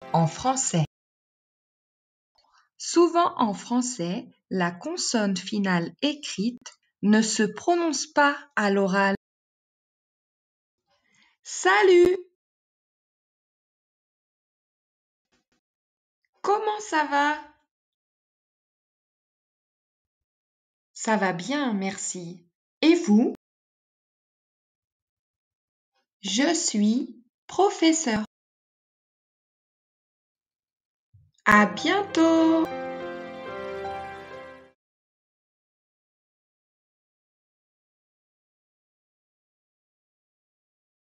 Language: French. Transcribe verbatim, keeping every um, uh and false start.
en français. Souvent en français, la consonne finale écrite ne se prononce pas à l'oral. Salut! Comment ça va? Ça va bien, merci. Et vous? Je suis professeur. À bientôt!